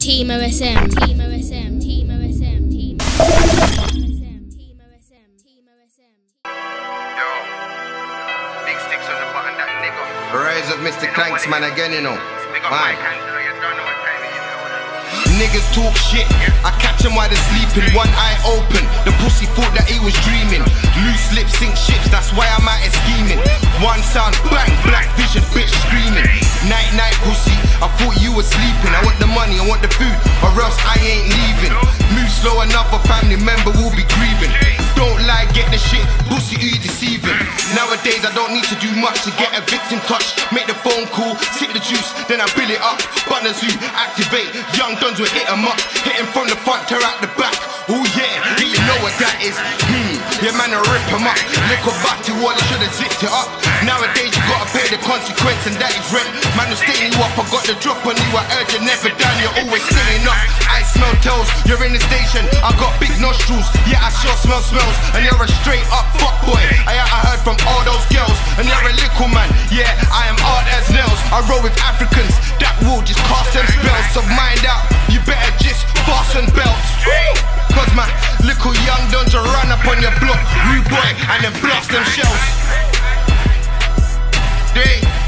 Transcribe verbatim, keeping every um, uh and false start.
Team O S M, Team O S M, Team O S M, Team O S M, Team O S M, Team O S M. Yo, big sticks on the button, that nigga. Rise of Mister Clanks, man, again, you know. Big up my candle, you don't know what time it is. Niggas talk shit, I catch them while they're sleeping, one eye open. The pussy thought that he was dreaming. Loose lips sink ships, that's why I'm out here scheming. One sound, bang, black vision, bitch screaming. Night, night, pussy, I thought you were sleeping. I want the money, I want the food, or else I ain't leaving. Move slow enough, a family member will be grieving. Don't lie, get the shit, pussy, who you deceiving? Nowadays I don't need to do much to get a victim touch. Make the phone call, sip the juice, then I bill it up. Buttons who activate, young guns will hit 'em up. Hit 'em from the front, tear out the back. Oh yeah, yeah, you know what that is. Hmm, yeah man, I rip 'em up. Little batty wall, I should've zipped it up. Nowadays you gotta pay the consequence, and that is rent. Man, I'm staying you up, I got the drop on you. I heard you never done, you're always staying up. I smell toes, you're in the station, I got big nostrils. Yeah, I sure smell smells, and you're a straight up fuckboy. I, I heard from all those girls, and you're a little man. Yeah, I am hard as nails. I roll with Africans, that will just cast them spells. So mind out, you better just fasten belts. Cause my little young dons will run up on your block, rude boy, and then blast them shells. They